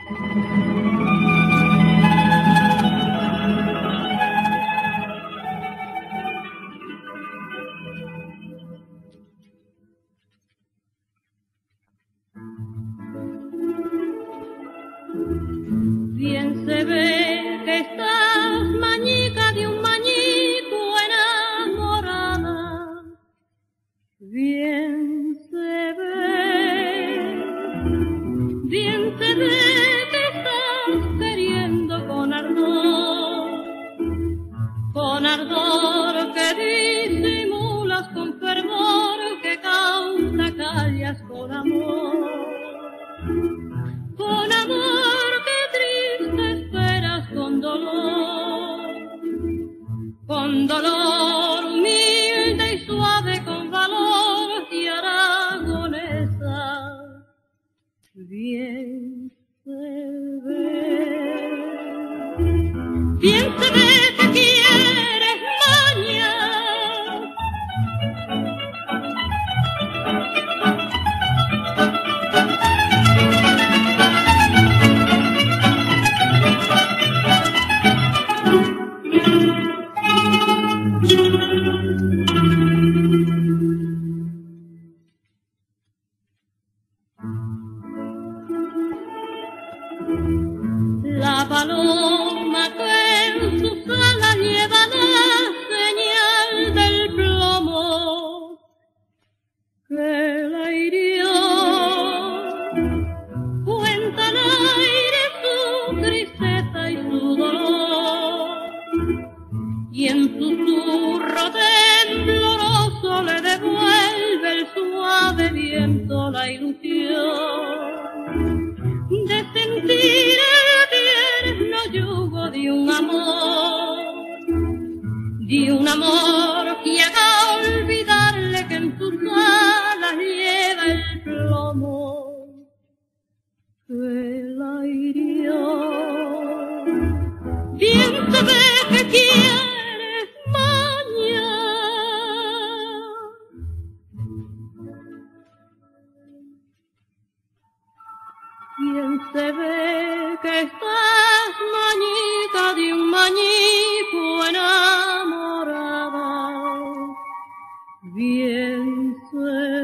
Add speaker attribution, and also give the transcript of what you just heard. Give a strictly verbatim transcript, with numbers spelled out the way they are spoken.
Speaker 1: Bien se ve que estás mañica de un mañico enamorada. Bien se ve, bien se ve que estás queriendo con ardor, con ardor que disimulas con fervor, que causa callas con amor, con amor que triste esperas con dolor, con dolor humilde y suave, con valor y aragonesa. Bien se ve, bien se ve que quieres maña, la paloma que en sus alas lleva la señal del plomo que la hirió, cuenta al aire su tristeza y su dolor, y en susurro tembloroso le devuelve el suave viento la ilusión de sentir el tierno yugo de un amor, de un amor que haga olvidarle que en sus alas lleva el plomo que la hirió. Bien se ve que quieres maña, bien se ve que estás mañica de un mañico enamorada. Bien se